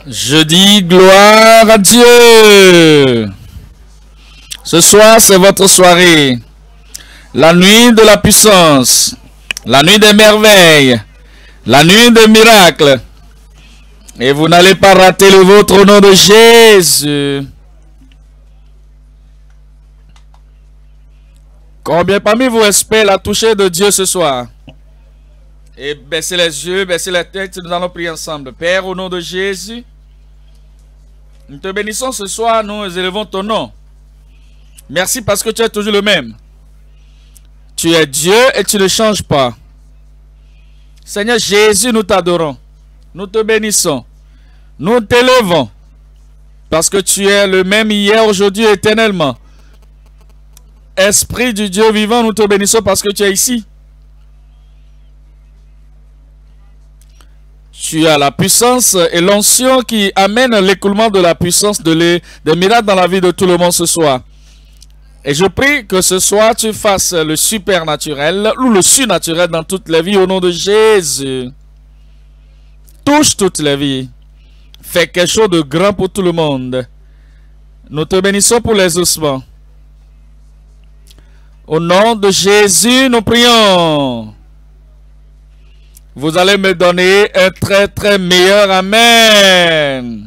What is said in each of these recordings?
Je dis gloire à Dieu. Ce soir, c'est votre soirée. La nuit de la puissance. La nuit des merveilles. La nuit des miracles. Et vous n'allez pas rater le vôtre au nom de Jésus. Combien parmi vous espèrent la toucher de Dieu ce soir? Et baissez les yeux, baissez la tête, nous allons prier ensemble. Père, au nom de Jésus, nous te bénissons ce soir, nous élevons ton nom. Merci parce que tu es toujours le même. Tu es Dieu et tu ne changes pas. Seigneur Jésus, nous t'adorons. Nous te bénissons. Nous t'élevons. Parce que tu es le même hier, aujourd'hui, éternellement. Esprit du Dieu vivant, nous te bénissons parce que tu es ici. Tu as la puissance et l'onction qui amène l'écoulement de la puissance des miracles dans la vie de tout le monde ce soir. Et je prie que ce soir tu fasses le supernaturel ou le surnaturel dans toutes les vies au nom de Jésus. Touche toutes les vies. Fais quelque chose de grand pour tout le monde. Nous te bénissons pour les ossements. Au nom de Jésus, nous prions. Vous allez me donner un très très meilleur amen.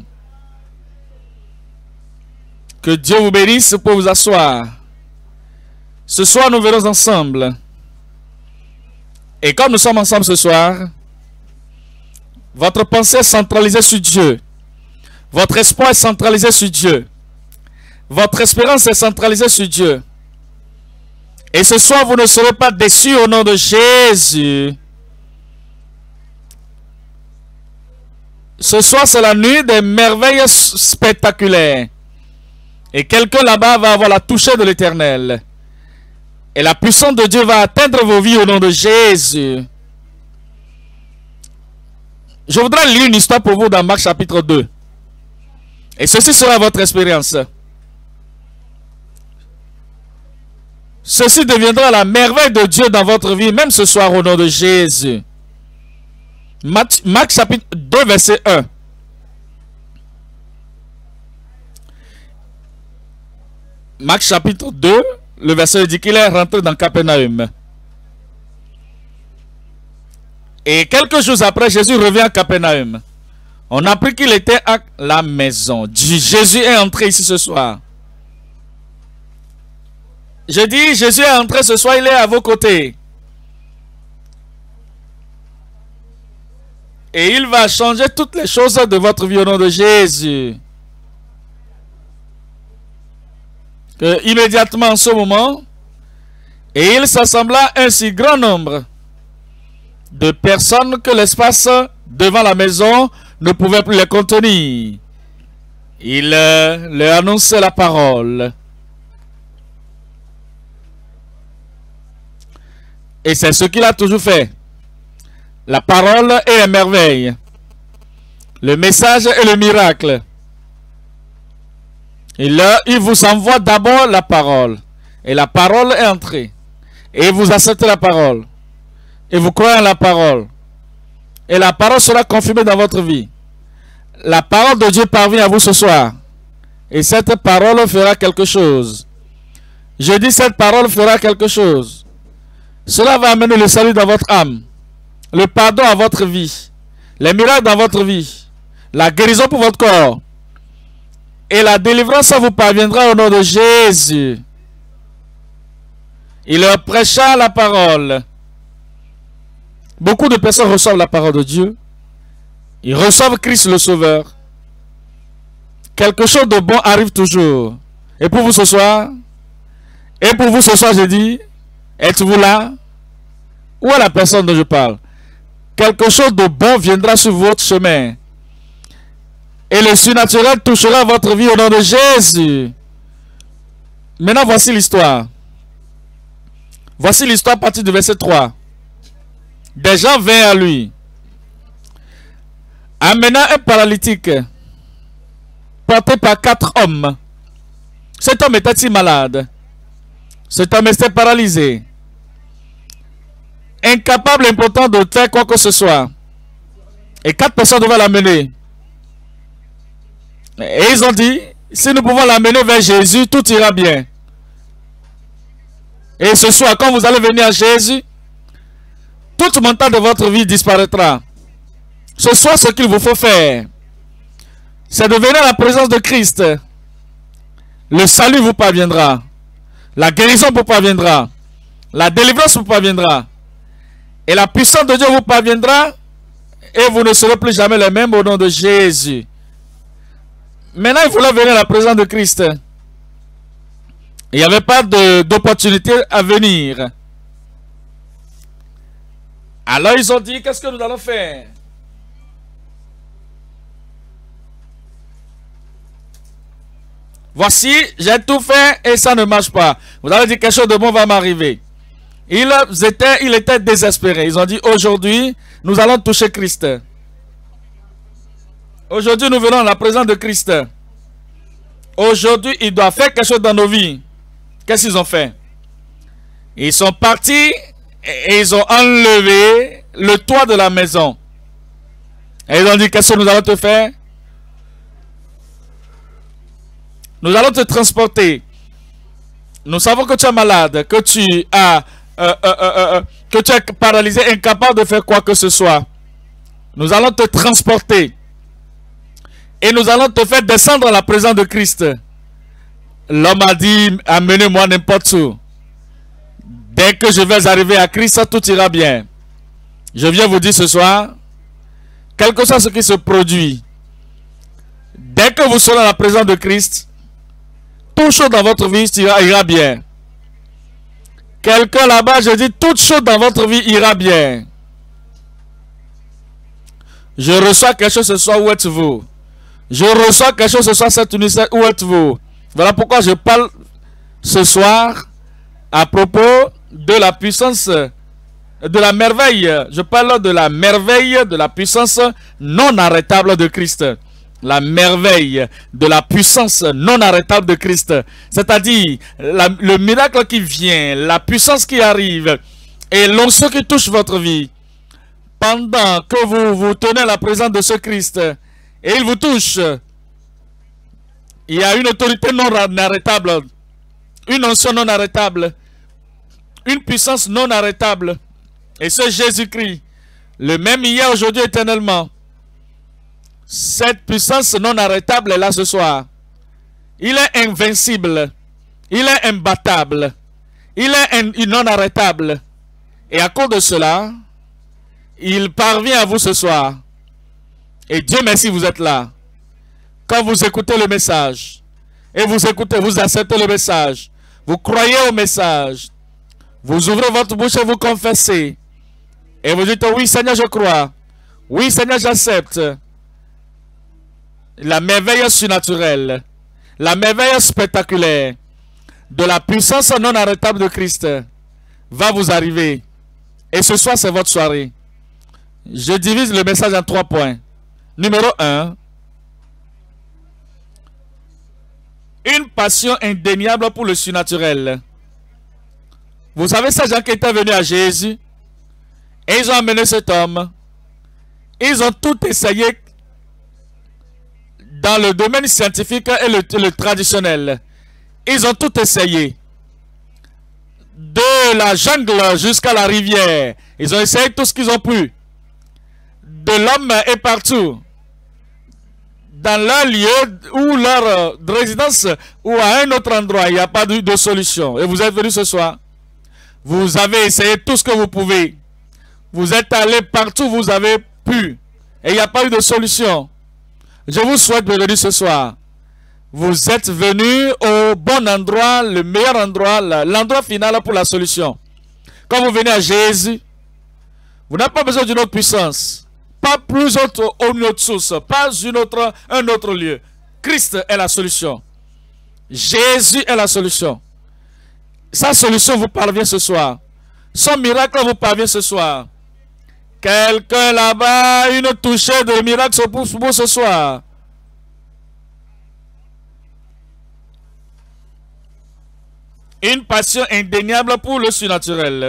Que Dieu vous bénisse pour vous asseoir. Ce soir, nous verrons ensemble. Et comme nous sommes ensemble ce soir, votre pensée est centralisée sur Dieu. Votre espoir est centralisé sur Dieu. Votre espérance est centralisée sur Dieu. Et ce soir, vous ne serez pas déçus au nom de Jésus. Ce soir, c'est la nuit des merveilles spectaculaires. Et quelqu'un là-bas va avoir la toucher de l'Éternel. Et la puissance de Dieu va atteindre vos vies au nom de Jésus. Je voudrais lire une histoire pour vous dans Marc chapitre 2. Et ceci sera votre expérience. Ceci deviendra la merveille de Dieu dans votre vie, même ce soir au nom de Jésus. Marc chapitre 2, verset 1. Marc chapitre 2, le verset dit qu'il est rentré dans Capernaum. Et quelques jours après, Jésus revient à Capernaum. On a appris qu'il était à la maison. Jésus est entré ici ce soir. Je dis, Jésus est entré ce soir, il est à vos côtés. Et il va changer toutes les choses de votre vie au nom de Jésus. Que immédiatement en ce moment, et il s'assembla un si grand nombre de personnes que l'espace devant la maison ne pouvait plus les contenir. Il leur annonçait la parole. Et c'est ce qu'il a toujours fait. La parole et la merveille. Le message et le miracle. Il vous envoie d'abord la parole. Et la parole est entrée. Et vous acceptez la parole. Et vous croyez en la parole. Et la parole sera confirmée dans votre vie. La parole de Dieu parvient à vous ce soir. Et cette parole fera quelque chose. Je dis cette parole fera quelque chose. Cela va amener le salut dans votre âme. Le pardon à votre vie. Les miracles dans votre vie. La guérison pour votre corps. Et la délivrance vous parviendra au nom de Jésus. Il leur prêcha la parole. Beaucoup de personnes reçoivent la parole de Dieu. Ils reçoivent Christ le Sauveur. Quelque chose de bon arrive toujours. Et pour vous ce soir, je dis, êtes-vous là? Où est la personne dont je parle? Quelque chose de bon viendra sur votre chemin. Et le surnaturel touchera votre vie au nom de Jésus. Maintenant, voici l'histoire. Voici l'histoire à partir du verset 3. Des gens vinrent à lui, amenant un paralytique, porté par 4 hommes. Cet homme était si malade. Cet homme était paralysé. Incapable, impotent de faire quoi que ce soit. Et 4 personnes devaient l'amener. Et ils ont dit, si nous pouvons l'amener vers Jésus, tout ira bien. Et ce soir, quand vous allez venir à Jésus, toute montagne de votre vie disparaîtra. Ce soir, ce qu'il vous faut faire, c'est de venir à la présence de Christ. Le salut vous parviendra. La guérison vous parviendra. La délivrance vous parviendra. Et la puissance de Dieu vous parviendra. Et vous ne serez plus jamais les mêmes au nom de Jésus. Maintenant, il voulait venir à la présence de Christ. Il n'y avait pas d'opportunité à venir. Alors ils ont dit, qu'est-ce que nous allons faire? Voici, j'ai tout fait et ça ne marche pas. Vous avez dit quelque chose de bon va m'arriver. Ils étaient désespérés. Ils ont dit, aujourd'hui, nous allons toucher Christ. Aujourd'hui, nous venons à la présence de Christ. Aujourd'hui, il doit faire quelque chose dans nos vies. Qu'est-ce qu'ils ont fait? Ils sont partis et ils ont enlevé le toit de la maison. Et ils ont dit, qu'est-ce que nous allons te faire? Nous allons te transporter. Nous savons que tu es malade, que tu es paralysé, incapable de faire quoi que ce soit. Nous allons te transporter. Et nous allons te faire descendre à la présence de Christ. L'homme a dit, amenez-moi n'importe où. Dès que je vais arriver à Christ, tout ira bien. Je viens vous dire ce soir, quel que soit ce qui se produit, dès que vous serez à la présence de Christ, toute chose dans votre vie ira bien. Quelqu'un là-bas, je dis, toute chose dans votre vie ira bien. Je reçois quelque chose ce soir, où êtes-vous? Je reçois quelque chose ce soir, cette unité, où êtes-vous? Voilà pourquoi je parle ce soir à propos de la puissance, de la merveille. Je parle de la merveille, de la puissance non arrêtable de Christ. La merveille de la puissance non arrêtable de Christ. C'est-à-dire le miracle qui vient, la puissance qui arrive et l'onction qui touche votre vie. Pendant que vous tenez la présence de ce Christ et il vous touche, il y a une autorité non arrêtable, une onction non arrêtable, une puissance non arrêtable. Et ce Jésus-Christ, le même hier, aujourd'hui, éternellement. Cette puissance non arrêtable est là ce soir. Il est invincible. Il est imbattable. Il est non arrêtable. Et à cause de cela, il parvient à vous ce soir. Et Dieu merci, vous êtes là. Quand vous écoutez le message, et vous écoutez, vous acceptez le message, vous croyez au message, vous ouvrez votre bouche et vous confessez. Et vous dites, oui Seigneur, je crois. Oui Seigneur, j'accepte. La merveille surnaturelle, la merveille spectaculaire de la puissance non arrêtable de Christ va vous arriver. Et ce soir, c'est votre soirée. Je divise le message en 3 points. Numéro 1. Une passion indéniable pour le surnaturel. Vous savez, ces gens qui étaient venus à Jésus, et ils ont amené cet homme. Ils ont tout essayé dans le domaine scientifique et le traditionnel. Ils ont tout essayé. De la jungle jusqu'à la rivière. Ils ont essayé tout ce qu'ils ont pu. De l'homme et partout. Dans leur lieu ou leur résidence ou à un autre endroit, il n'y a pas de solution. Et vous êtes venus ce soir. Vous avez essayé tout ce que vous pouvez. Vous êtes allé partout où vous avez pu. Et il n'y a pas eu de solution. Je vous souhaite bienvenue ce soir. Vous êtes venus au bon endroit, le meilleur endroit, l'endroit final pour la solution. Quand vous venez à Jésus, vous n'avez pas besoin d'une autre puissance. Pas plus une autre source. Pas un autre lieu. Christ est la solution. Jésus est la solution. Sa solution vous parvient ce soir. Son miracle vous parvient ce soir. Quelqu'un là-bas, une touchée de miracle pour ce soir. Une passion indéniable pour le surnaturel.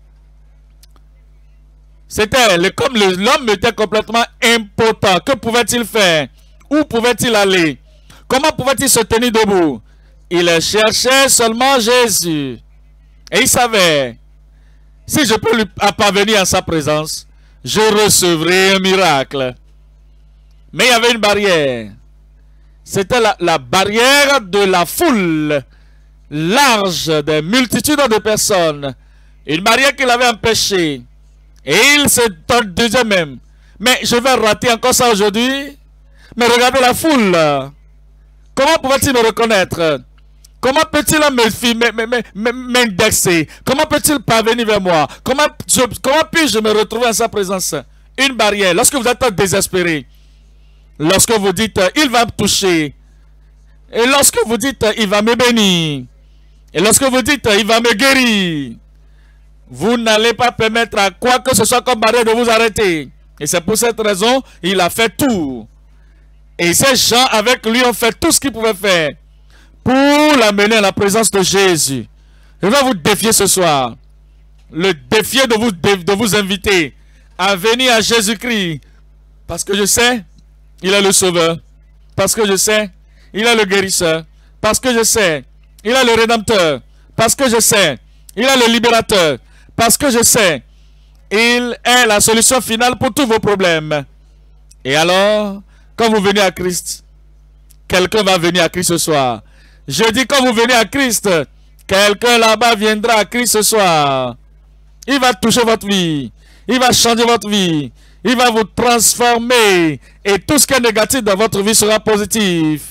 C'était comme l'homme était complètement impotent. Que pouvait-il faire? Où pouvait-il aller? Comment pouvait-il se tenir debout? Il cherchait seulement Jésus. Et il savait, si je peux lui parvenir en sa présence, je recevrai un miracle. Mais il y avait une barrière. C'était la barrière de la foule large, des multitudes de personnes. Une barrière qui l'avait empêché. Et il se disait même, mais je vais rater encore ça aujourd'hui. Mais regardez la foule. Comment pouvait-il me reconnaître? Comment peut-il m'indexer? Comment peut-il parvenir vers moi? Comment puis-je me retrouver en sa présence? Une barrière. Lorsque vous êtes désespéré, lorsque vous dites, il va me toucher, et lorsque vous dites, il va me bénir, et lorsque vous dites, il va me guérir, vous n'allez pas permettre à quoi que ce soit comme barrière de vous arrêter. Et c'est pour cette raison, il a fait tout. Et ces gens avec lui ont fait tout ce qu'ils pouvaient faire pour l'amener à la présence de Jésus. Je vais vous défier ce soir. Le défier de vous inviter à venir à Jésus-Christ. Parce que je sais, il est le sauveur. Parce que je sais, il est le guérisseur. Parce que je sais, il est le rédempteur. Parce que je sais, il est le libérateur. Parce que je sais, il est la solution finale pour tous vos problèmes. Et alors, quand vous venez à Christ, quelqu'un va venir à Christ ce soir. Je dis quand vous venez à Christ, quelqu'un là-bas viendra à Christ ce soir. Il va toucher votre vie. Il va changer votre vie. Il va vous transformer. Et tout ce qui est négatif dans votre vie sera positif.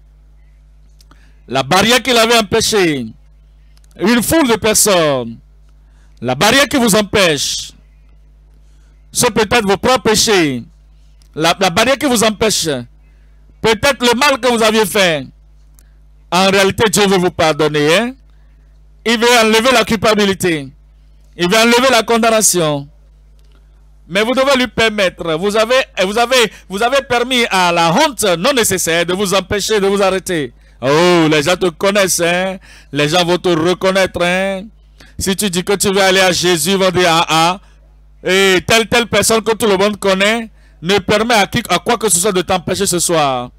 La barrière qui l'avait empêché. Une foule de personnes. La barrière qui vous empêche. C'est peut-être vos propres péchés. La barrière qui vous empêche. Peut-être le mal que vous aviez fait. En réalité, Dieu veut vous pardonner. Hein? Il veut enlever la culpabilité. Il veut enlever la condamnation. Mais vous devez lui permettre. Vous avez permis à la honte non nécessaire de vous empêcher de vous arrêter. Oh, les gens te connaissent. Hein? Les gens vont te reconnaître. Hein? Si tu dis que tu veux aller à Jésus, ils vont dire ah. Et telle personne que tout le monde connaît ne permet à quoi que ce soit de t'empêcher ce soir.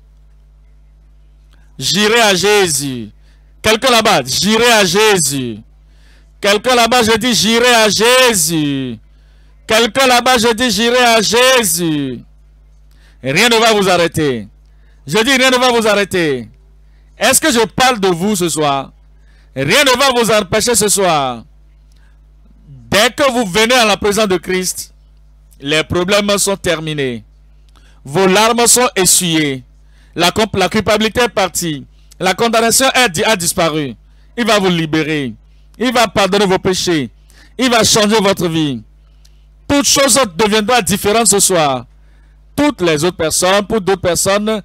J'irai à Jésus. Quelqu'un là-bas, j'irai à Jésus. Quelqu'un là-bas, je dis, j'irai à Jésus. Quelqu'un là-bas, je dis, j'irai à Jésus. Et rien ne va vous arrêter. Je dis, rien ne va vous arrêter. Est-ce que je parle de vous ce soir? Rien ne va vous empêcher ce soir. Dès que vous venez à la présence de Christ, les problèmes sont terminés. Vos larmes sont essuyées. La culpabilité est partie. La condamnation a disparu. Il va vous libérer. Il va pardonner vos péchés. Il va changer votre vie. Toutes choses deviendront différentes ce soir. Toutes les autres personnes, pour d'autres personnes,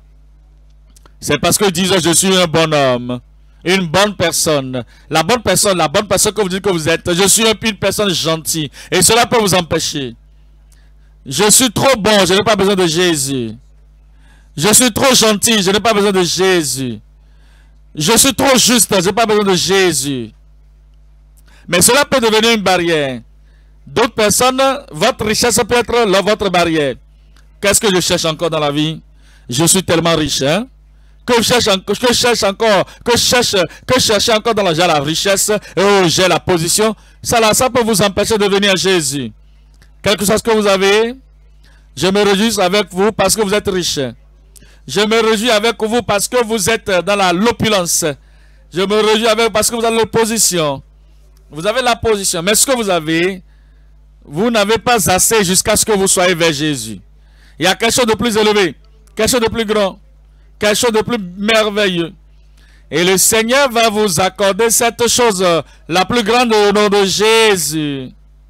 c'est parce que disent je suis un bon homme. Une bonne personne. La bonne personne que vous dites que vous êtes. Je suis une personne gentille. Et cela peut vous empêcher. Je suis trop bon, je n'ai pas besoin de Jésus. Je suis trop gentil, je n'ai pas besoin de Jésus. Je suis trop juste, je n'ai pas besoin de Jésus. Mais cela peut devenir une barrière. D'autres personnes, votre richesse peut être votre barrière. Qu'est-ce que je cherche encore dans la vie? Je suis tellement riche, hein? Que je cherche encore dans la richesse, j'ai la position. Ça peut vous empêcher de venir à Jésus. Quelque chose que vous avez, je me réjouis avec vous parce que vous êtes riche. Je me réjouis avec vous parce que vous êtes dans l'opulence. Je me réjouis avec vous parce que vous avez l'opposition. Vous avez la position. Mais ce que vous avez, vous n'avez pas assez jusqu'à ce que vous soyez vers Jésus. Il y a quelque chose de plus élevé, quelque chose de plus grand, quelque chose de plus merveilleux. Et le Seigneur va vous accorder cette chose la plus grande au nom de Jésus.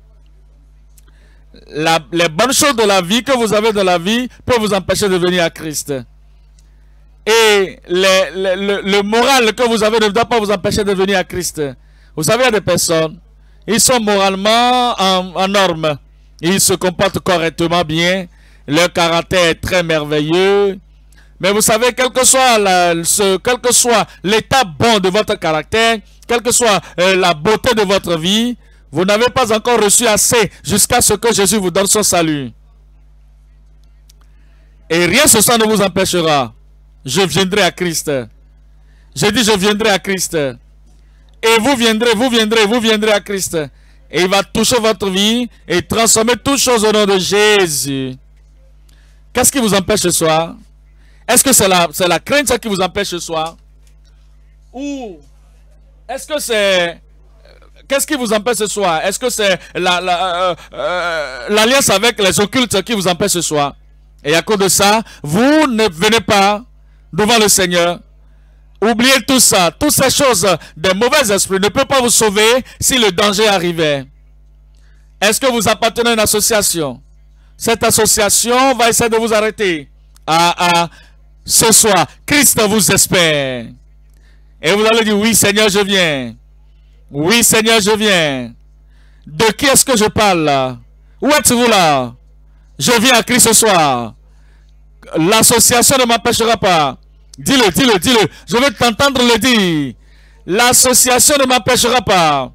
Les bonnes choses de la vie que vous avez dans la vie peuvent vous empêcher de venir à Christ. Et le moral que vous avez ne doit pas vous empêcher de venir à Christ. Vous savez, il y a des personnes, ils sont moralement en norme. Ils se comportent correctement bien. Leur caractère est très merveilleux. Mais vous savez, quel que soit l'état bon de votre caractère, quelle que soit la beauté de votre vie, vous n'avez pas encore reçu assez jusqu'à ce que Jésus vous donne son salut. Et rien ce soir ne vous empêchera je viendrai à Christ. J'ai dit, je viendrai à Christ. Et vous viendrez à Christ. Et il va toucher votre vie et transformer toutes choses au nom de Jésus. Qu'est-ce qui vous empêche ce soir? Est-ce que c'est la crainte qui vous empêche ce soir? Ou est-ce que c'est... Qu'est-ce qui vous empêche ce soir? Est-ce que c'est l'alliance avec les occultes qui vous empêche ce soir? Et à cause de ça, vous ne venez pas devant le Seigneur. Oubliez tout ça. Toutes ces choses, des mauvais esprits ne peuvent pas vous sauver si le danger arrivait. Est-ce que vous appartenez à une association? Cette association va essayer de vous arrêter. Ce soir, Christ vous espère. Et vous allez dire, oui Seigneur, je viens. Oui Seigneur, je viens. De qui est-ce que je parle là? Où êtes-vous là? Je viens à Christ ce soir. L'association ne m'empêchera pas. Dis-le, dis-le, dis-le. Je veux t'entendre le dire. L'association ne m'empêchera pas.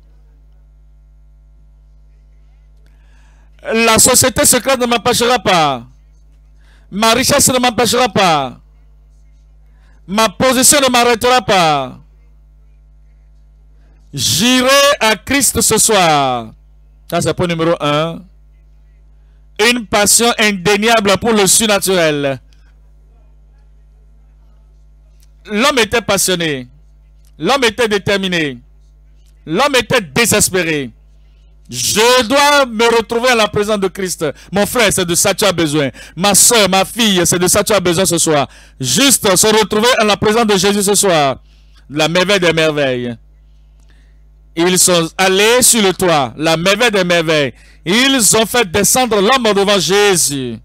La société secrète ne m'empêchera pas. Ma richesse ne m'empêchera pas. Ma position ne m'arrêtera pas. J'irai à Christ ce soir. Ça, c'est point numéro 1. Une passion indéniable pour le surnaturel. L'homme était passionné. L'homme était déterminé. L'homme était désespéré. Je dois me retrouver à la présence de Christ. Mon frère, c'est de ça que tu as besoin. Ma soeur, ma fille, c'est de ça que tu as besoin ce soir. Juste se retrouver à la présence de Jésus ce soir. La merveille des merveilles. Ils sont allés sur le toit. La merveille des merveilles. Ils ont fait descendre l'homme devant Jésus.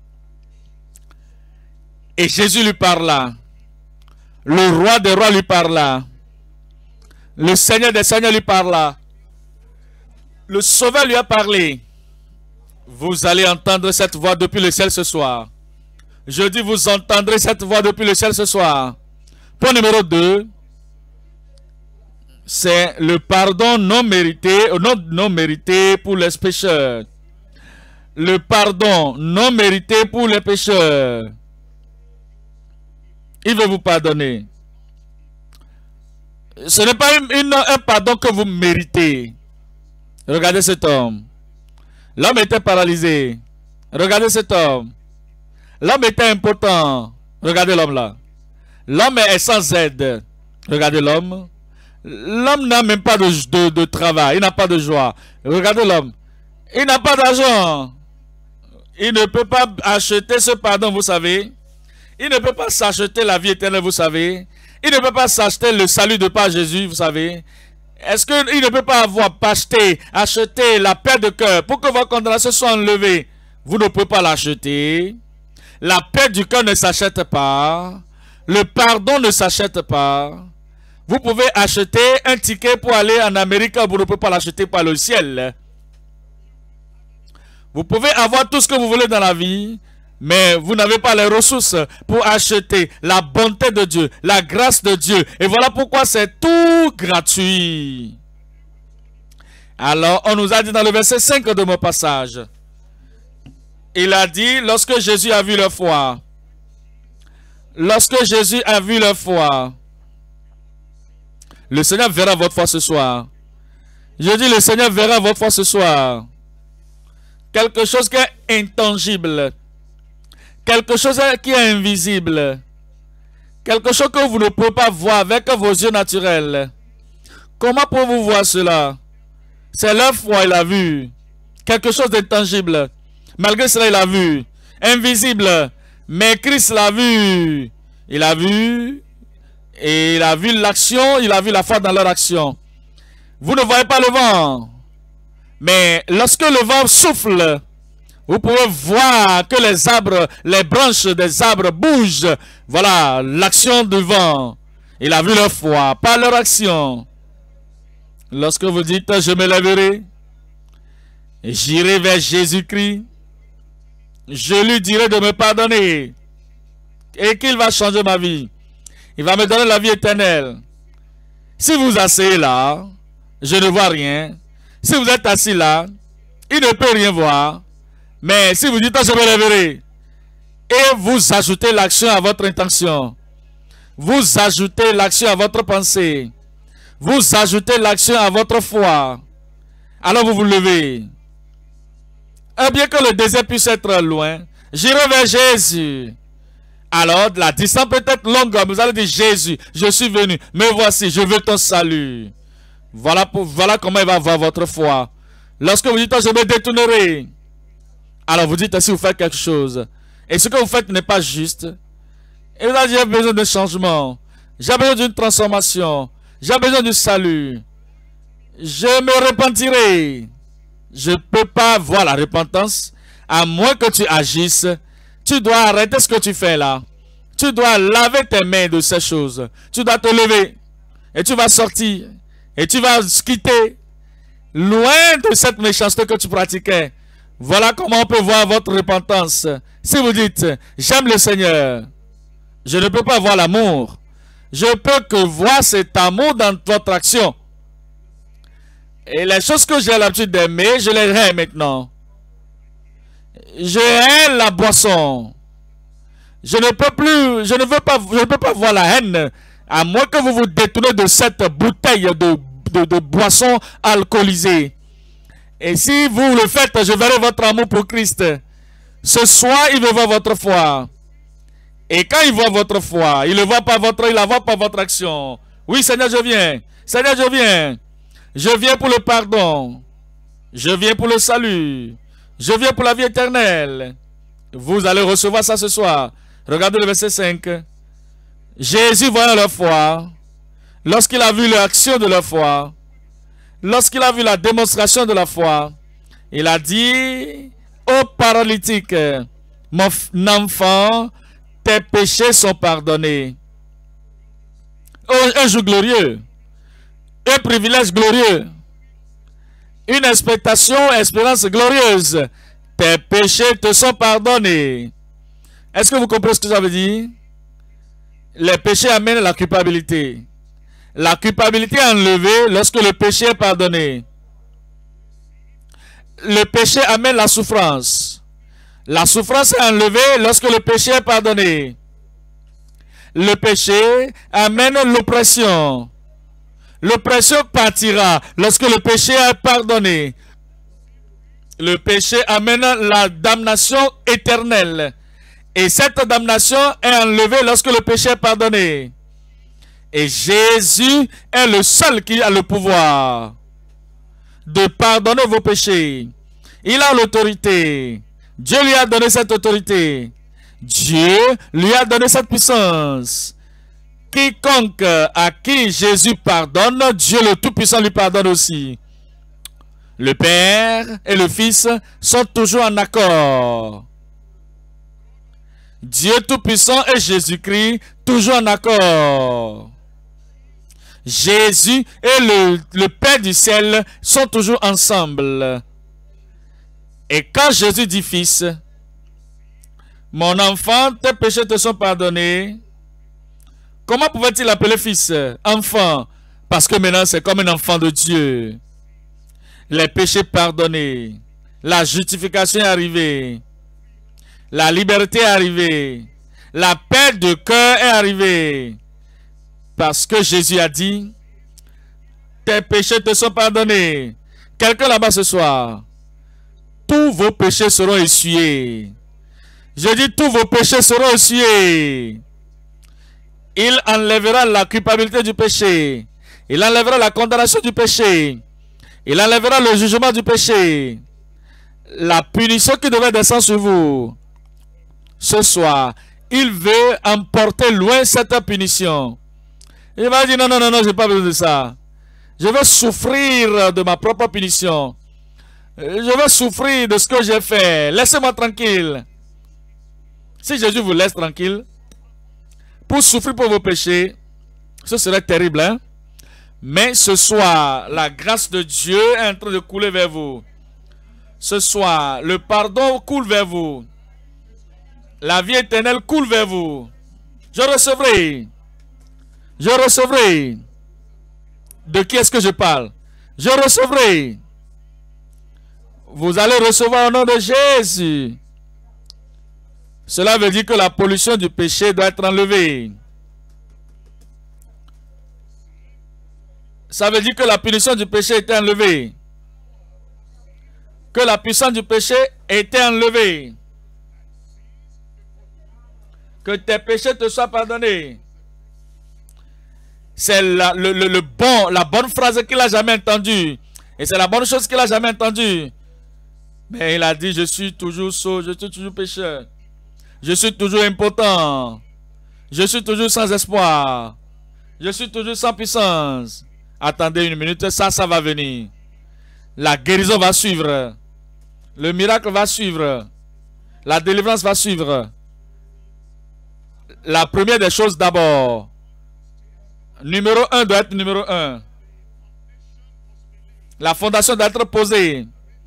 Et Jésus lui parla. Le roi des rois lui parla. Le Seigneur des seigneurs lui parla. Le Sauveur lui a parlé. Vous allez entendre cette voix depuis le ciel ce soir. Je dis, vous entendrez cette voix depuis le ciel ce soir. Point numéro 2. C'est le pardon non mérité, non mérité pour les pécheurs. Le pardon non mérité pour les pécheurs. Il veut vous pardonner. Ce n'est pas un pardon que vous méritez. Regardez cet homme. L'homme était paralysé. Regardez cet homme. L'homme était impotent. Regardez l'homme là. L'homme est sans aide. Regardez l'homme. L'homme n'a même pas de travail. Il n'a pas de joie. Regardez l'homme. Il n'a pas d'argent. Il ne peut pas acheter ce pardon, vous savez. Il ne peut pas s'acheter la vie éternelle, vous savez. Il ne peut pas s'acheter le salut de par Jésus, vous savez. Est-ce qu'il ne peut pas acheter la paix de cœur pour que votre condamnation soit enlevée? Vous ne pouvez pas l'acheter. La paix du cœur ne s'achète pas. Le pardon ne s'achète pas. Vous pouvez acheter un ticket pour aller en Amérique, vous ne pouvez pas l'acheter par le ciel. Vous pouvez avoir tout ce que vous voulez dans la vie, mais vous n'avez pas les ressources pour acheter la bonté de Dieu, la grâce de Dieu. Et voilà pourquoi c'est tout gratuit. Alors, on nous a dit dans le verset 5 de mon passage. Il a dit, lorsque Jésus a vu leur foi. Lorsque Jésus a vu leur foi. Le Seigneur verra votre foi ce soir. Je dis, le Seigneur verra votre foi ce soir. Quelque chose qui est intangible. Quelque chose qui est invisible. Quelque chose que vous ne pouvez pas voir avec vos yeux naturels. Comment pouvez-vous voir cela? C'est leur foi, il a vu. Quelque chose d'intangible. Malgré cela, il a vu. Invisible. Mais Christ l'a vu. Il a vu. Et il a vu l'action. Il a vu la foi dans leur action. Vous ne voyez pas le vent. Mais lorsque le vent souffle, vous pouvez voir que les arbres, les branches des arbres bougent. Voilà l'action du vent. Il a vu leur foi, pas leur action. Lorsque vous dites, je me lèverai, et j'irai vers Jésus-Christ, je lui dirai de me pardonner, et qu'il va changer ma vie. Il va me donner la vie éternelle. Si vous asseyez là, je ne vois rien. Si vous êtes assis là, il ne peut rien voir. Mais si vous dites, je me lèverai, et vous ajoutez l'action à votre intention, vous ajoutez l'action à votre pensée. Vous ajoutez l'action à votre foi. Alors vous vous levez. Et bien que le désert puisse être loin, j'irai vers Jésus. Alors la distance peut être longue, mais vous allez dire Jésus, je suis venu, me voici, je veux ton salut. Voilà comment il va voir votre foi. Lorsque vous dites, je me détournerai, alors vous dites, si vous faites quelque chose, et ce que vous faites n'est pas juste, et vous avez besoin de changement, j'ai besoin d'une transformation, j'ai besoin du salut, je me repentirai. Je ne peux pas voir la repentance, à moins que tu agisses. Tu dois arrêter ce que tu fais là. Tu dois laver tes mains de ces choses. Tu dois te lever, et tu vas sortir, et tu vas quitter, loin de cette méchanceté que tu pratiquais. Voilà comment on peut voir votre repentance. Si vous dites, j'aime le Seigneur, je ne peux pas voir l'amour. Je peux que voir cet amour dans votre action. Et les choses que j'ai l'habitude d'aimer, je les hais maintenant. Je hais la boisson. Je ne peux pas voir la haine, à moins que vous vous détournez de cette bouteille de boisson alcoolisée. Et si vous le faites, je verrai votre amour pour Christ. Ce soir, il veut voir votre foi. Et quand il voit votre foi, il ne voit pas il la voit pas votre action. Oui, Seigneur, je viens. Seigneur, je viens. Je viens pour le pardon. Je viens pour le salut. Je viens pour la vie éternelle. Vous allez recevoir ça ce soir. Regardez le verset 5. Jésus voyant leur foi, lorsqu'il a vu l'action de leur foi, lorsqu'il a vu la démonstration de la foi, il a dit au paralytique, mon enfant, tes péchés sont pardonnés. Un jour glorieux. Un privilège glorieux. Une espérance glorieuse. Tes péchés te sont pardonnés. Est-ce que vous comprenez ce que ça veut dire? Les péchés amènent la culpabilité. La culpabilité est enlevée lorsque le péché est pardonné. Le péché amène la souffrance. La souffrance est enlevée lorsque le péché est pardonné. Le péché amène l'oppression. L'oppression partira lorsque le péché est pardonné. Le péché amène la damnation éternelle. Et cette damnation est enlevée lorsque le péché est pardonné. Et Jésus est le seul qui a le pouvoir de pardonner vos péchés. Il a l'autorité. Dieu lui a donné cette autorité. Dieu lui a donné cette puissance. Quiconque à qui Jésus pardonne, Dieu le Tout-Puissant lui pardonne aussi. Le Père et le Fils sont toujours en accord. Dieu Tout-Puissant et Jésus-Christ toujours en accord. Jésus et le Père du ciel sont toujours ensemble. Et quand Jésus dit Fils, mon enfant, tes péchés te sont pardonnés. Comment pouvait-il appeler fils? Enfant. Parce que maintenant c'est comme un enfant de Dieu. Les péchés pardonnés. La justification est arrivée. La liberté est arrivée. La paix de cœur est arrivée. Parce que Jésus a dit, tes péchés te sont pardonnés. Quelqu'un là-bas ce soir, tous vos péchés seront essuyés. Je dis, tous vos péchés seront essuyés. Il enlèvera la culpabilité du péché. Il enlèvera la condamnation du péché. Il enlèvera le jugement du péché. La punition qui devait descendre sur vous. Ce soir, il veut emporter loin cette punition. Il va dire, non, non, non, non, je n'ai pas besoin de ça. Je veux souffrir de ma propre punition. Je veux souffrir de ce que j'ai fait. Laissez-moi tranquille. Si Jésus vous laisse tranquille, pour souffrir pour vos péchés, ce serait terrible, hein? Mais ce soir, la grâce de Dieu est en train de couler vers vous. Ce soir, le pardon coule vers vous. La vie éternelle coule vers vous. Je recevrai. Je recevrai. De qui est-ce que je parle? Je recevrai. Vous allez recevoir au nom de Jésus. Cela veut dire que la pollution du péché doit être enlevée. Ça veut dire que la punition du péché était enlevée. Que la puissance du péché était enlevée. Que tes péchés te soient pardonnés. C'est la bonne phrase qu'il a jamais entendue. Et c'est la bonne chose qu'il a jamais entendue. Mais il a dit, je suis toujours sot, je suis toujours pécheur. Je suis toujours impotent. Je suis toujours sans espoir. Je suis toujours sans puissance. Attendez une minute, ça va venir. La guérison va suivre. Le miracle va suivre. La délivrance va suivre. La première des choses d'abord. Numéro 1 doit être numéro 1. La fondation doit être posée.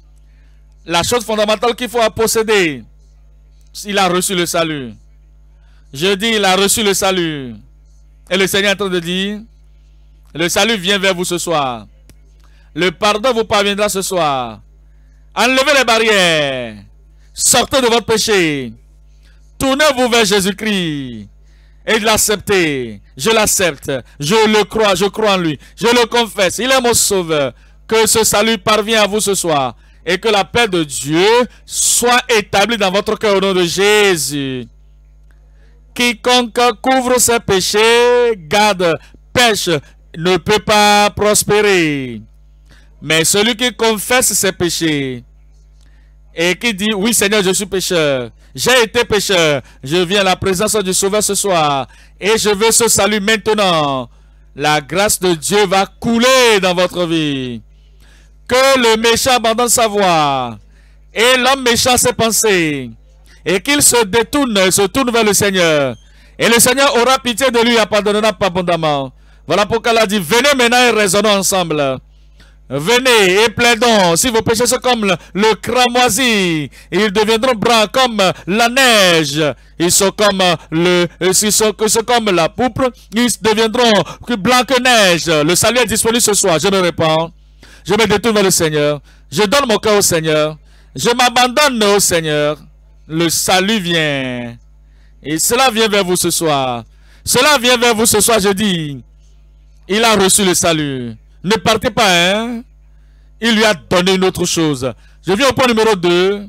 La chose fondamentale qu'il faut posséder. Il a reçu le salut. Je dis, il a reçu le salut. Et le Seigneur est en train de dire, le salut vient vers vous ce soir. Le pardon vous parviendra ce soir. Enlevez les barrières. Sortez de votre péché. Tournez-vous vers Jésus-Christ. Et l'acceptez. Je l'accepte. Je le crois. Je crois en lui. Je le confesse. Il est mon sauveur. Que ce salut parvienne à vous ce soir. Et que la paix de Dieu soit établie dans votre cœur au nom de Jésus. Quiconque couvre ses péchés, garde, pêche, ne peut pas prospérer. Mais celui qui confesse ses péchés et qui dit, oui Seigneur, je suis pécheur, j'ai été pécheur, je viens à la présence du Sauveur ce soir et je veux ce salut maintenant. La grâce de Dieu va couler dans votre vie. Que le méchant abandonne sa voie et l'homme méchant ses pensées et qu'il se tourne vers le Seigneur. Et le Seigneur aura pitié de lui et pardonnera abondamment. Voilà pourquoi il a dit, venez maintenant et raisonnons ensemble. Venez et plaidons. Si vos péchés sont comme le cramoisi, ils deviendront blancs comme la neige. Ils sont comme comme la pourpre, ils deviendront blancs que neige. Le salut est disponible ce soir. Je me répands. Je me détourne vers le Seigneur. Je donne mon cœur au Seigneur. Je m'abandonne au Seigneur. Le salut vient. Et cela vient vers vous ce soir. Cela vient vers vous ce soir, je dis. Il a reçu le salut. Ne partez pas, hein. Il lui a donné une autre chose. Je viens au point numéro 2.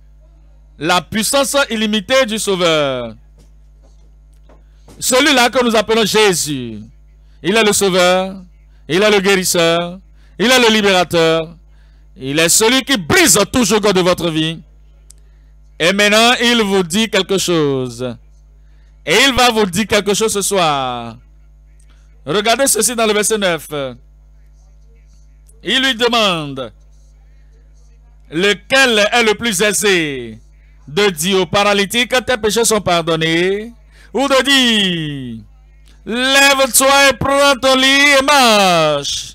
La puissance illimitée du Sauveur. Celui-là que nous appelons Jésus. Il est le Sauveur. Il est le guérisseur. Il est le libérateur. Il est celui qui brise tout joug de votre vie. Et maintenant, il vous dit quelque chose. Et il va vous dire quelque chose ce soir. Regardez ceci dans le verset 9. Il lui demande, lequel est le plus aisé de dire au paralytique que tes péchés sont pardonnés, ou de dire, lève-toi et prends ton lit et marche.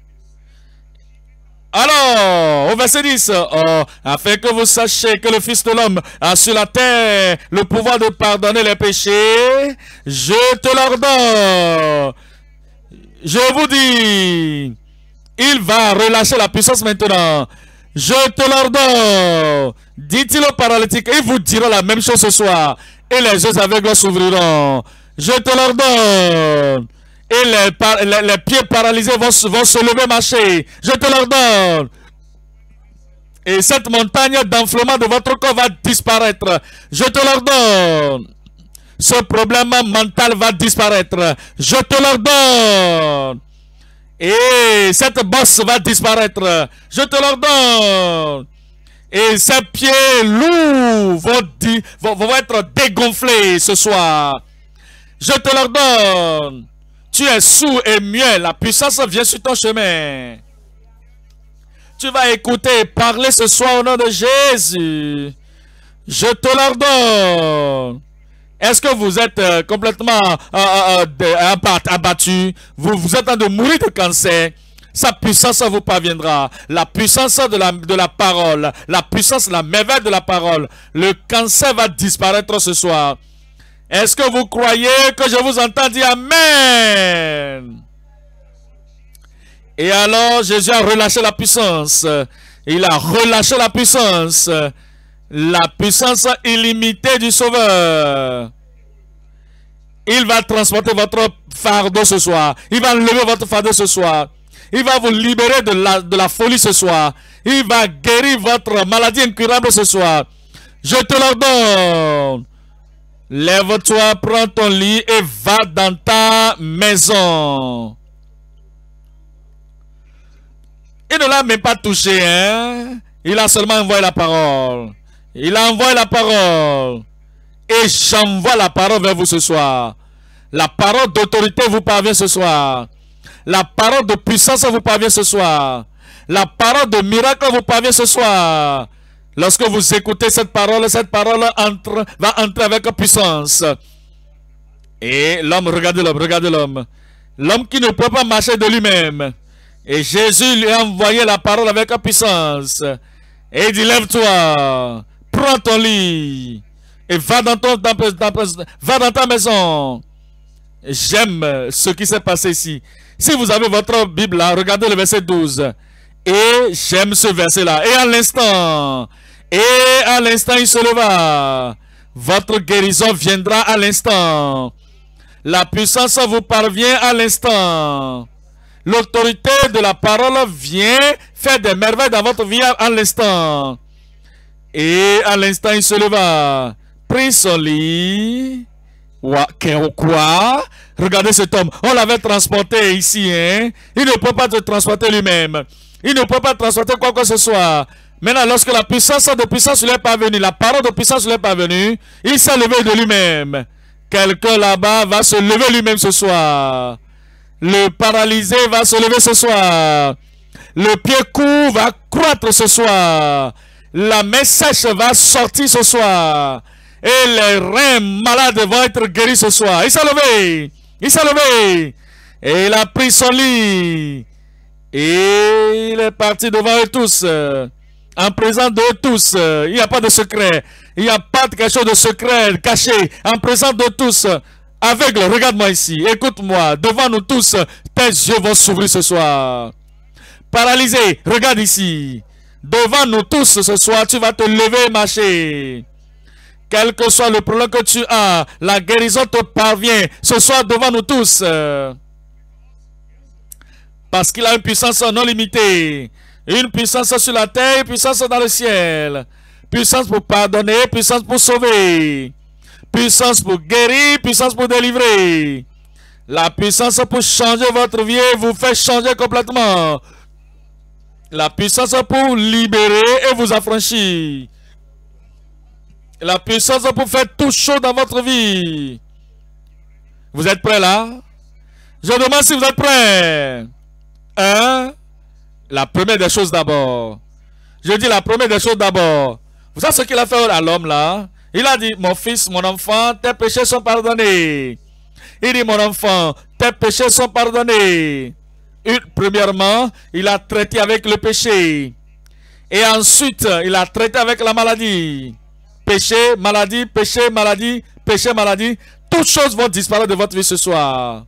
Alors, au verset 10, afin que vous sachiez que le Fils de l'homme a sur la terre le pouvoir de pardonner les péchés, je te l'ordonne. Je vous dis, il va relâcher la puissance maintenant. Je te l'ordonne. Dit-il au paralytique, il vous dira la même chose ce soir. Et les yeux aveugles s'ouvriront. Je te l'ordonne. Et les pieds paralysés vont se lever marcher. Je te l'ordonne. Et cette montagne d'enflement de votre corps va disparaître. Je te l'ordonne. Ce problème mental va disparaître. Je te l'ordonne. Et cette bosse va disparaître. Je te l'ordonne. Et ces pieds lourds vont être dégonflés ce soir. Je te l'ordonne. Tu es sourd et muet. La puissance vient sur ton chemin. Tu vas écouter et parler ce soir au nom de Jésus. Je te l'ordonne. Est-ce que vous êtes complètement abattu? Vous êtes en train de mourir de cancer? Sa puissance vous parviendra. La puissance de la parole. La puissance, la merveille de la parole. Le cancer va disparaître ce soir. Est-ce que vous croyez que je vous entends dire Amen? Et alors Jésus a relâché la puissance. Il a relâché la puissance. La puissance illimitée du Sauveur. Il va transporter votre fardeau ce soir. Il va lever votre fardeau ce soir. Il va vous libérer de la folie ce soir. Il va guérir votre maladie incurable ce soir. Je te l'ordonne. Lève-toi, prends ton lit et va dans ta maison. Il ne l'a même pas touché, hein. Il a seulement envoyé la parole. Il a envoyé la parole. Et j'envoie la parole vers vous ce soir. La parole d'autorité vous parvient ce soir. La parole de puissance vous parvient ce soir. La parole de miracle vous parvient ce soir. Lorsque vous écoutez cette parole va entrer avec puissance. Et l'homme, regardez l'homme. L'homme qui ne peut pas marcher de lui-même. Et Jésus lui a envoyé la parole avec puissance. Et il dit, lève-toi, prends ton lit et va dans ta maison. J'aime ce qui s'est passé ici. Si vous avez votre Bible là, regardez le verset 12. Et j'aime ce verset-là. Et à l'instant, il se leva. Votre guérison viendra à l'instant. La puissance vous parvient à l'instant. L'autorité de la parole vient faire des merveilles dans votre vie à l'instant. Et à l'instant, il se leva. Prit son lit. Quoi? Regardez cet homme. On l'avait transporté ici, hein. Il ne peut pas se transporter lui-même. Il ne peut pas transporter quoi que ce soit. Maintenant, lorsque la puissance de puissance lui est parvenue, la parole de puissance lui est parvenue, il s'est levé de lui-même. Quelqu'un là-bas va se lever lui-même ce soir. Le paralysé va se lever ce soir. Le pied court va croître ce soir. La main sèche va sortir ce soir. Et les reins malades vont être guéris ce soir. Il s'est levé. Il s'est levé. Et il a pris son lit. Et il est parti devant eux tous. En présence d'eux tous. Il n'y a pas de secret. Il n'y a pas de quelque chose de secret caché. En présence de tous. Aveugle, regarde-moi ici. Écoute-moi. Devant nous tous, tes yeux vont s'ouvrir ce soir. Paralysé, regarde ici. Devant nous tous ce soir, tu vas te lever et marcher. Quel que soit le problème que tu as, la guérison te parvient ce soir devant nous tous. Parce qu'il a une puissance non limitée. Une puissance sur la terre, une puissance dans le ciel. Puissance pour pardonner, puissance pour sauver. Puissance pour guérir, puissance pour délivrer. La puissance pour changer votre vie et vous faire changer complètement. La puissance pour libérer et vous affranchir. La puissance pour faire tout chaud dans votre vie. Vous êtes prêts là? Je demande si vous êtes prêts. La première des choses d'abord. Je dis la première des choses d'abord. Vous savez ce qu'il a fait à l'homme là? Il a dit, mon fils, mon enfant, tes péchés sont pardonnés. Il dit, mon enfant, tes péchés sont pardonnés. Premièrement, il a traité avec le péché. Et ensuite, il a traité avec la maladie. Péché, maladie, péché, maladie, péché, maladie. Toutes choses vont disparaître de votre vie ce soir.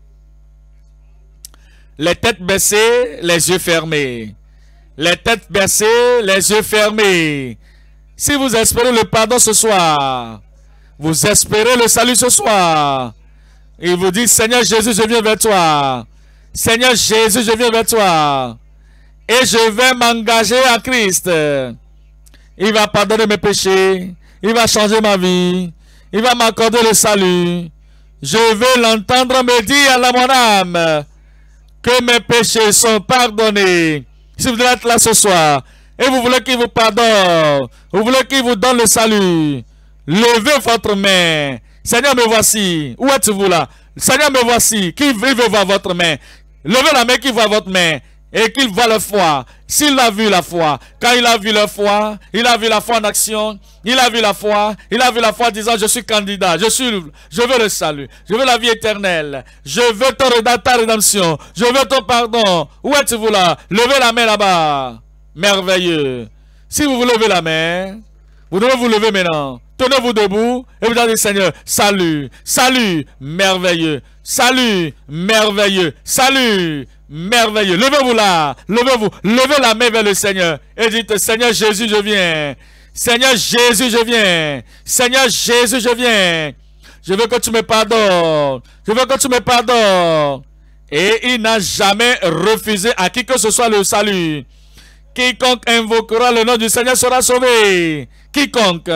Les têtes baissées, les yeux fermés. Les têtes baissées, les yeux fermés. Si vous espérez le pardon ce soir, vous espérez le salut ce soir. Il vous dit, Seigneur Jésus, je viens vers toi. Seigneur Jésus, je viens vers toi. Et je vais m'engager à Christ. Il va pardonner mes péchés. Il va changer ma vie. Il va m'accorder le salut. Je veux l'entendre me dire à mon âme que mes péchés sont pardonnés. Si vous êtes là ce soir et vous voulez qu'il vous pardonne, vous voulez qu'il vous donne le salut, levez votre main. Seigneur, me voici. Où êtes-vous là? Seigneur, me voici. Qui veut voir votre main? Levez la main qui voit votre main. Et qu'il voit la foi. S'il a vu la foi, quand il a vu la foi, il a vu la foi en action, il a vu la foi en disant, je suis candidat, je veux le salut, je veux la vie éternelle, je veux ta rédemption, je veux ton pardon. Où êtes-vous là? Levez la main là-bas. Merveilleux. Si vous levez la main, vous devez vous lever maintenant. Tenez-vous debout et vous dites, Seigneur, salut, salut, merveilleux, salut, merveilleux, salut, merveilleux. Levez-vous là, levez-vous, levez la main vers le Seigneur et dites, Seigneur Jésus, je viens. Seigneur Jésus, je viens. Seigneur Jésus, je viens. Je veux que tu me pardonnes. Je veux que tu me pardonnes. Et il n'a jamais refusé à qui que ce soit le salut. Quiconque invoquera le nom du Seigneur sera sauvé. Quiconque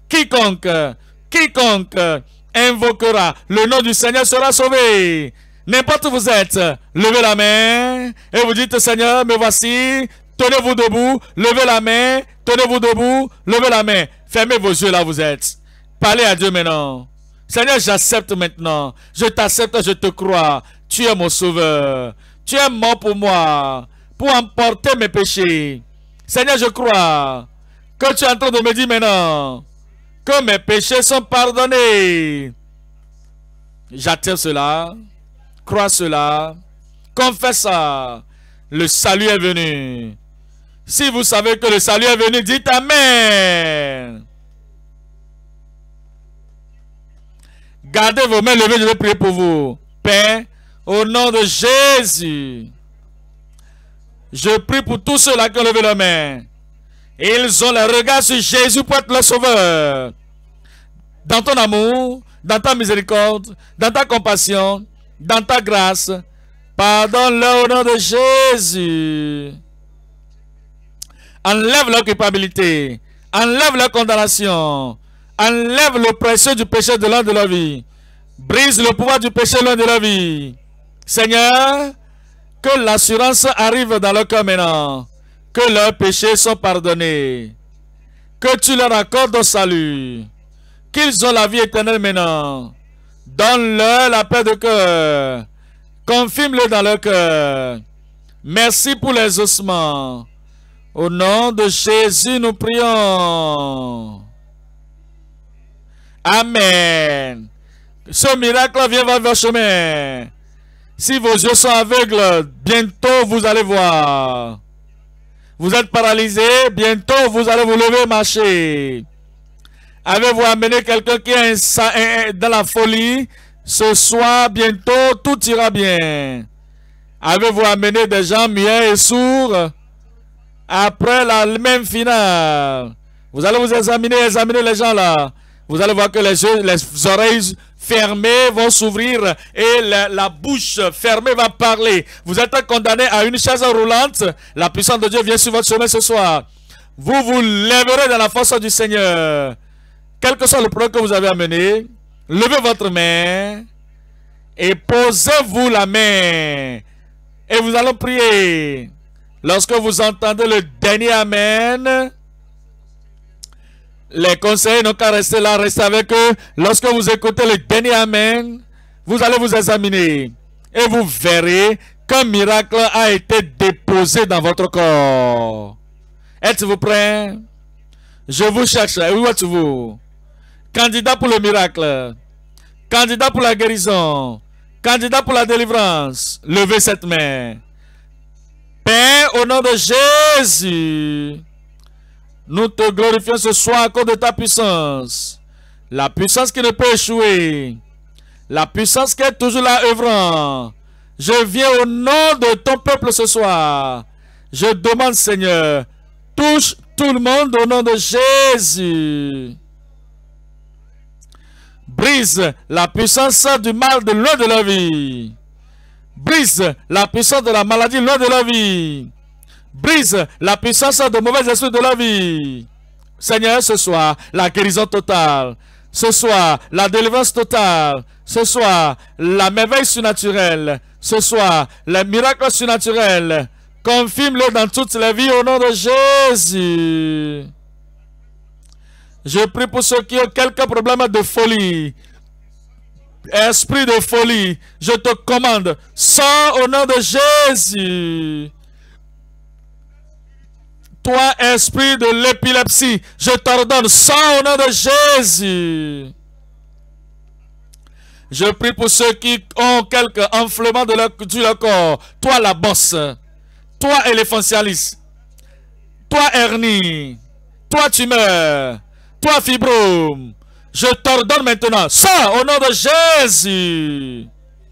invoquera le nom du Seigneur sera sauvé. N'importe où vous êtes, levez la main et vous dites, Seigneur, me voici. Tenez-vous debout, levez la main. Tenez-vous debout, levez la main. Fermez vos yeux là où vous êtes. Parlez à Dieu maintenant. Seigneur, j'accepte maintenant. Je t'accepte, je te crois. Tu es mon sauveur. Tu es mort pour moi, pour emporter mes péchés. Seigneur, je crois que tu es en train de me dire maintenant que mes péchés sont pardonnés. J'attire cela. Crois cela. Confesse ça. Le salut est venu. Si vous savez que le salut est venu, dites Amen. Gardez vos mains levées, je vais prier pour vous. Père, au nom de Jésus, je prie pour tous ceux-là qui ont levé leurs mains. Ils ont le regard sur Jésus pour être le sauveur. Dans ton amour, dans ta miséricorde, dans ta compassion, dans ta grâce, pardonne-leur au nom de Jésus. Enlève leur culpabilité, enlève leur condamnation, enlève l'oppression du péché de l'un de leur vie. Brise le pouvoir du péché de l'un de leur vie. Seigneur, que l'assurance arrive dans leur cœur maintenant. Que leurs péchés sont pardonnés. Que tu leur accordes au salut. Qu'ils ont la vie éternelle maintenant. Donne-leur la paix de cœur. Confirme-le dans leur cœur. Merci pour les ossements. Au nom de Jésus, nous prions. Amen. Ce miracle vient vers votre chemin. Si vos yeux sont aveugles, bientôt vous allez voir. Vous êtes paralysé, bientôt vous allez vous lever et marcher. Avez-vous amené quelqu'un qui est dans la folie? Ce soir, bientôt, tout ira bien. Avez-vous amené des gens muets et sourds? Après la même finale, vous allez vous examiner les gens là. Vous allez voir que les yeux, les oreilles fermées vont s'ouvrir et la bouche fermée va parler. Vous êtes condamné à une chaise roulante. La puissance de Dieu vient sur votre chemin ce soir. Vous vous lèverez dans la force du Seigneur. Quel que soit le problème que vous avez amené, levez votre main et posez-vous la main. Et vous allons prier. Lorsque vous entendez le dernier Amen, les conseillers n'ont qu'à rester là, restez avec eux. Lorsque vous écoutez le dernier Amen, vous allez vous examiner. Et vous verrez qu'un miracle a été déposé dans votre corps. Êtes-vous prêts? Je vous cherche. Où êtes-vous? Candidat pour le miracle. Candidat pour la guérison. Candidat pour la délivrance. Levez cette main. Père, au nom de Jésus, nous te glorifions ce soir à cause de ta puissance. La puissance qui ne peut échouer. La puissance qui est toujours là œuvrant. Je viens au nom de ton peuple ce soir. Je demande, Seigneur, touche tout le monde au nom de Jésus. Brise la puissance du mal de loin de la vie. Brise la puissance de la maladie loin de la vie. Brise la puissance de mauvais esprits de la vie. Seigneur, ce soir, la guérison totale. Ce soir, la délivrance totale. Ce soir, la merveille surnaturelle. Ce soir, les miracles surnaturels. Confirme-le dans toutes les vies au nom de Jésus. Je prie pour ceux qui ont quelques problèmes de folie. Esprit de folie, je te commande, sors au nom de Jésus. Toi, esprit de l'épilepsie, je t'ordonne, sors au nom de Jésus. Je prie pour ceux qui ont quelque enflement de leur corps. Toi, la bosse. Toi, éléphantialis. Toi, hernie. Toi, tumeur. Toi, fibrome. Je t'ordonne maintenant, sors au nom de Jésus.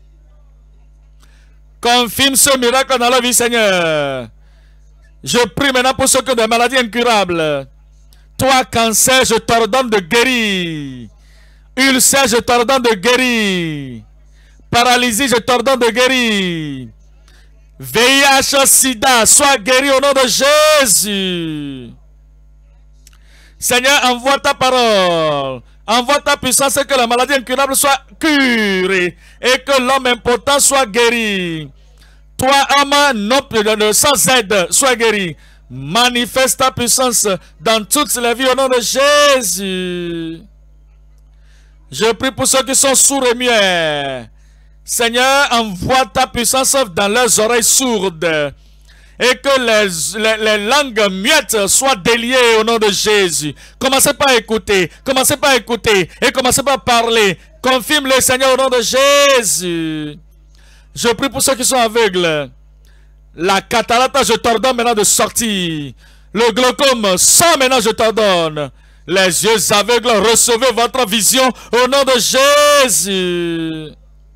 Confirme ce miracle dans la vie, Seigneur. Je prie maintenant pour ceux qui ont des maladies incurables. Toi, cancer, je t'ordonne de guérir. Ulcère, je t'ordonne de guérir. Paralysie, je t'ordonne de guérir. VIH, sida, sois guéri au nom de Jésus. Seigneur, envoie ta parole. Envoie ta puissance et que la maladie incurable soit curée. Et que l'homme impotent soit guéri. Toi, homme sans aide, sois guéri. Manifeste ta puissance dans toutes les vies au nom de Jésus. Je prie pour ceux qui sont sourds et muets. Seigneur, envoie ta puissance dans leurs oreilles sourdes. Et que les langues muettes soient déliées au nom de Jésus. Commencez par écouter. Commencez par écouter. Et commencez par parler. Confirme le Seigneur au nom de Jésus. Je prie pour ceux qui sont aveugles. La cataracte, je t'ordonne maintenant de sortir. Le glaucome, sors maintenant, je t'ordonne. Les yeux aveugles, recevez votre vision au nom de Jésus.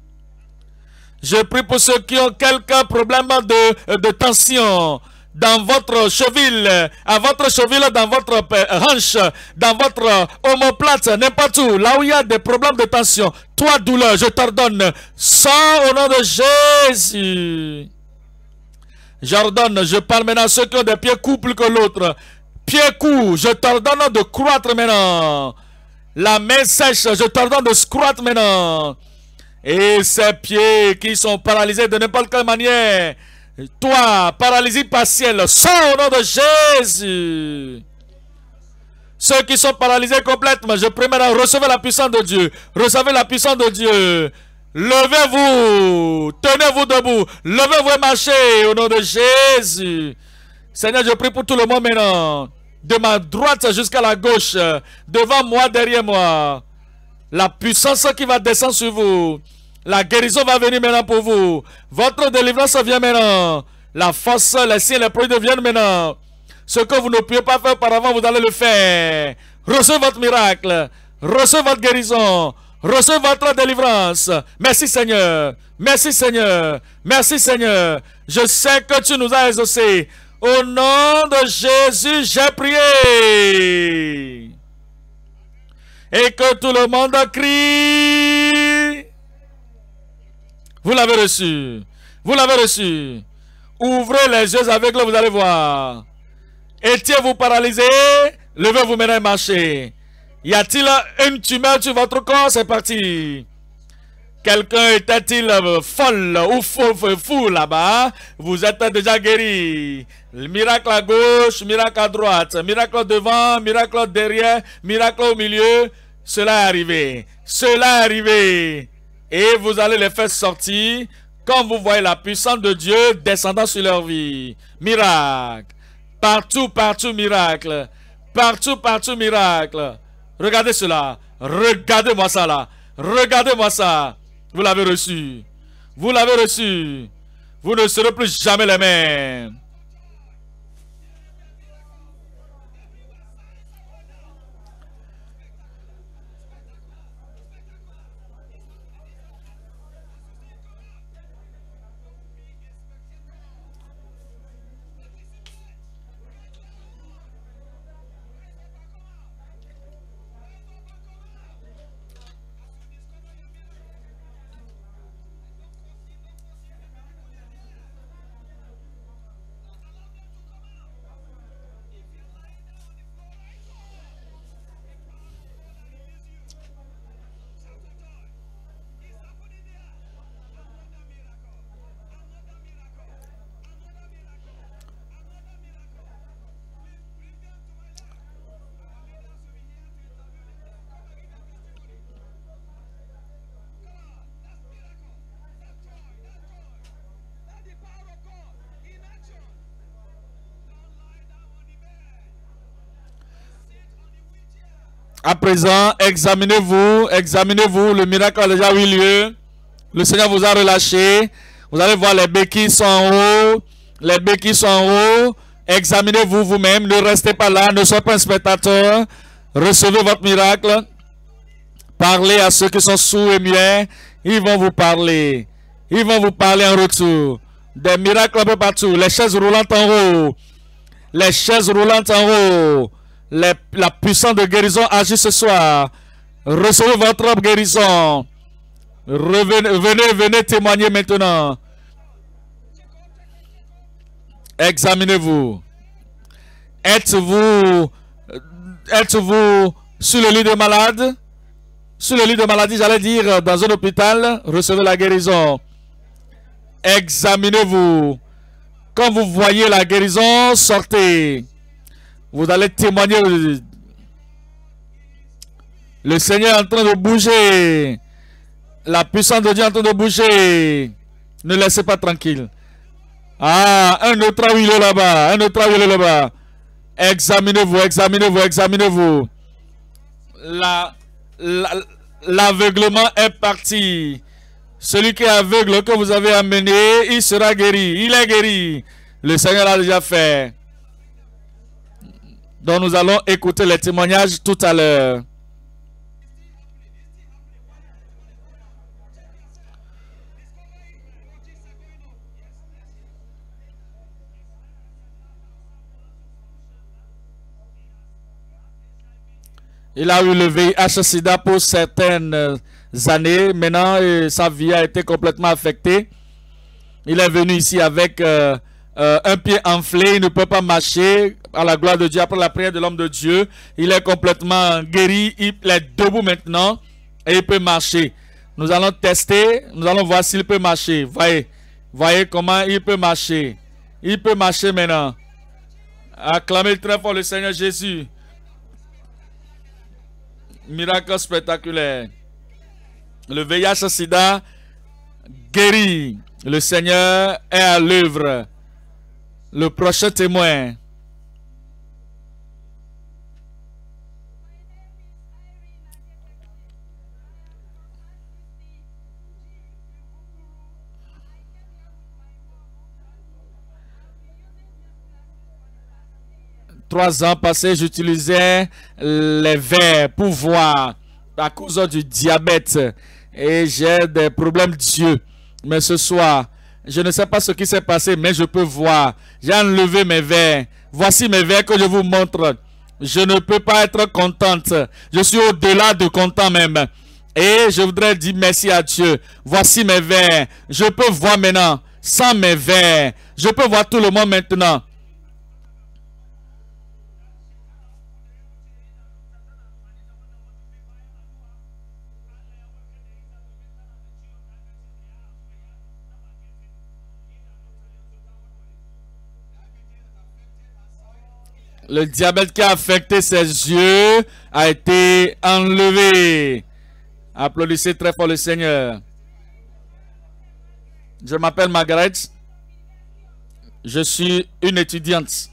Je prie pour ceux qui ont quelques problèmes de tension dans votre cheville, à votre cheville, dans votre hanche, dans votre omoplate, n'importe où, là où il y a des problèmes de tension. Toi, douleur, je t'ordonne, sors au nom de Jésus. J'ordonne, je parle maintenant à ceux qui ont des pieds courts plus que l'autre. Pieds courts, je t'ordonne de croître maintenant. La main sèche, je t'ordonne de croître maintenant. Et ces pieds qui sont paralysés de n'importe quelle manière, toi, paralysie partielle, sors au nom de Jésus. Ceux qui sont paralysés complètement, je prie maintenant, recevez la puissance de Dieu. Recevez la puissance de Dieu. Levez-vous, tenez-vous debout, levez-vous et marchez au nom de Jésus. Seigneur, je prie pour tout le monde maintenant, de ma droite jusqu'à la gauche, devant moi, derrière moi. La puissance qui va descendre sur vous. La guérison va venir maintenant pour vous. Votre délivrance vient maintenant. La force, les signes, les produits viennent maintenant. Ce que vous ne pouviez pas faire auparavant, vous allez le faire. Recevez votre miracle. Recevez votre guérison. Recevez votre délivrance. Merci Seigneur. Merci Seigneur. Merci Seigneur. Je sais que tu nous as exaucés. Au nom de Jésus, j'ai prié. Et que tout le monde crie. Vous l'avez reçu. Vous l'avez reçu. Ouvrez les yeux aveugles, vous allez voir. Étiez-vous paralysé? Levez-vous maintenant et marchez. Y a-t-il une tumeur sur votre corps? C'est parti. Quelqu'un était-il folle ou fou là-bas? Vous êtes déjà guéri. Miracle à gauche, miracle à droite, miracle devant, miracle derrière, miracle au milieu. Cela est arrivé. Cela est arrivé. Et vous allez les faire sortir quand vous voyez la puissance de Dieu descendant sur leur vie. Miracle. Partout, partout, miracle. Partout, partout, miracle. Regardez cela. Regardez-moi ça là. Regardez-moi ça. Vous l'avez reçu. Vous l'avez reçu. Vous ne serez plus jamais les mêmes. À présent, examinez-vous, le miracle a déjà eu lieu. Le Seigneur vous a relâché. Vous allez voir les béquilles sont en haut. Les béquilles sont en haut. Examinez-vous vous-même, ne restez pas là, ne soyez pas un spectateur. Recevez votre miracle. Parlez à ceux qui sont sourds et muets. Ils vont vous parler. Ils vont vous parler en retour. Des miracles un peu partout. Les chaises roulantes en haut. Les chaises roulantes en haut. La puissance de guérison agit ce soir. Recevez votre guérison. Venez témoigner maintenant. Examinez-vous. Êtes-vous sur le lit de malade? Sur le lit de maladie, j'allais dire, dans un hôpital, recevez la guérison. Examinez-vous. Quand vous voyez la guérison, sortez. Vous allez témoigner. Le Seigneur est en train de bouger. La puissance de Dieu est en train de bouger. Ne laissez pas tranquille. Ah, un autre huile là-bas. Un autre huile là-bas. Examinez-vous, examinez-vous, examinez-vous. L'aveuglement est parti. Celui qui est aveugle que vous avez amené, il sera guéri. Il est guéri. Le Seigneur l'a déjà fait. Donc nous allons écouter les témoignages tout à l'heure. Il a eu le VIH-Sida pour certaines années. Maintenant, sa vie a été complètement affectée. Il est venu ici avec un pied enflé. Il ne peut pas marcher. À la gloire de Dieu, après la prière de l'homme de Dieu, il est complètement guéri. Il est debout maintenant et il peut marcher. Nous allons tester. Nous allons voir s'il peut marcher. Voyez comment il peut marcher. Il peut marcher maintenant. Acclamez très fort le Seigneur Jésus. Miracle spectaculaire. Le VIH-Sida guéri. Le Seigneur est à l'œuvre. Le prochain témoin. Trois ans passés, j'utilisais les verres pour voir à cause du diabète et j'ai des problèmes d'yeux. Mais ce soir, je ne sais pas ce qui s'est passé, mais je peux voir. J'ai enlevé mes verres. Voici mes verres que je vous montre. Je ne peux pas être contente. Je suis au-delà de content même. Et je voudrais dire merci à Dieu. Voici mes verres. Je peux voir maintenant. Sans mes verres, je peux voir tout le monde maintenant. Le diabète qui a affecté ses yeux a été enlevé. Applaudissez très fort le Seigneur. Je m'appelle Margaret. Je suis une étudiante.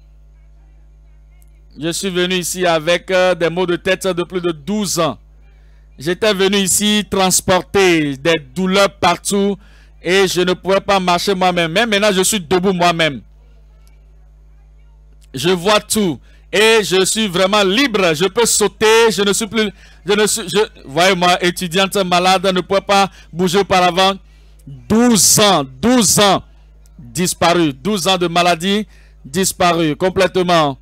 Je suis venu ici avec des maux de tête de plus de 12 ans. J'étais venu ici transporter des douleurs partout et je ne pouvais pas marcher moi-même. Mais maintenant, je suis debout moi-même. Je vois tout et je suis vraiment libre. Je peux sauter. Je ne suis plus. Voyez-moi, étudiante malade, ne pouvait pas bouger auparavant. 12 ans disparu. 12 ans de maladie disparu complètement.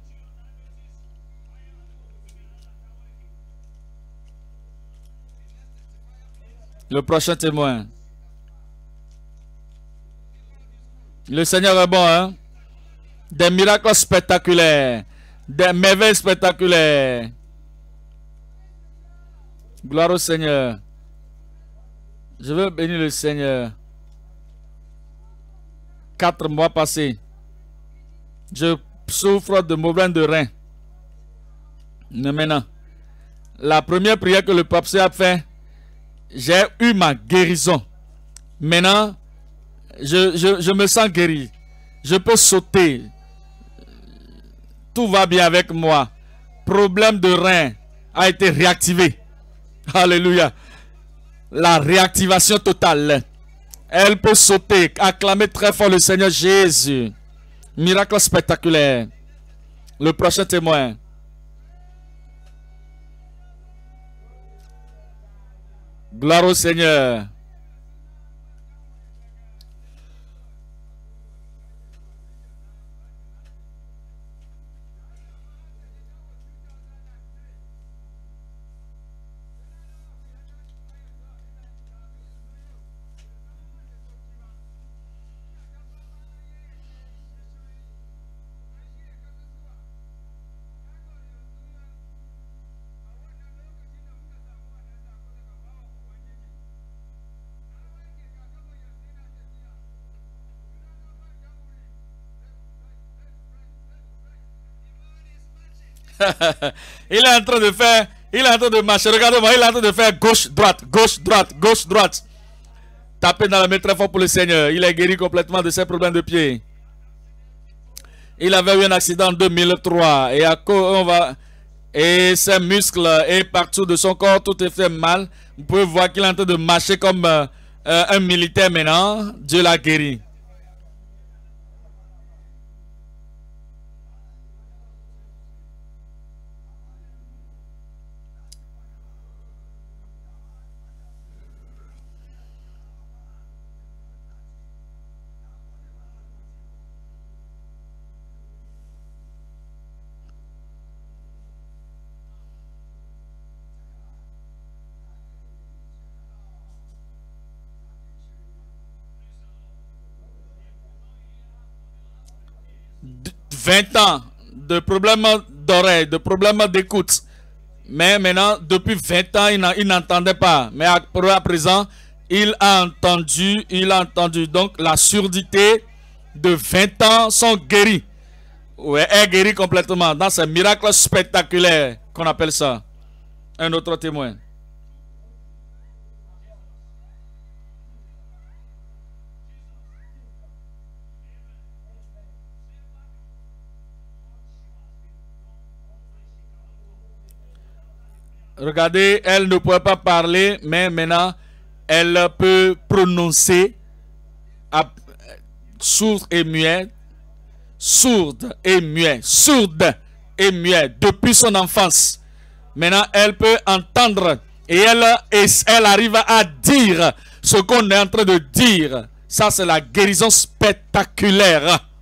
Le prochain témoin. Le Seigneur est bon, hein? Des miracles spectaculaires. Des merveilles spectaculaires. Gloire au Seigneur. Je veux bénir le Seigneur. 4 mois passés. Je souffre de problèmes de rein. Maintenant, la première prière que le pape a fait, j'ai eu ma guérison. Maintenant, je me sens guéri. Je peux sauter. Tout va bien avec moi. Problème de rein a été réactivé. Alléluia. La réactivation totale. Elle peut sauter. Acclamer très fort le Seigneur Jésus. Miracle spectaculaire. Le prochain témoin. Gloire au Seigneur. Il est en train de faire, il est en train de marcher. Regardez-moi, il est en train de faire gauche, droite, gauche, droite, gauche, droite. Tapez dans la main très fort pour le Seigneur. Il est guéri complètement de ses problèmes de pied. Il avait eu un accident en 2003 et à cause, et ses muscles et partout de son corps, tout est fait mal. Vous pouvez voir qu'il est en train de marcher comme un militaire maintenant. Dieu l'a guéri. De 20 ans de problèmes d'oreille, de problèmes d'écoute. Mais maintenant, depuis 20 ans, il n'entendait pas. Mais à présent, il a entendu. Donc, la surdité de 20 ans sont guéris. Ouais, est guéri complètement. Dans ce miracle spectaculaire qu'on appelle ça. Un autre témoin. Regardez, elle ne pouvait pas parler, mais maintenant, elle peut prononcer sourde et muette, sourde et muette, sourde et muette, depuis son enfance. Maintenant, elle peut entendre et elle arrive à dire ce qu'on est en train de dire. Ça, c'est la guérison spectaculaire.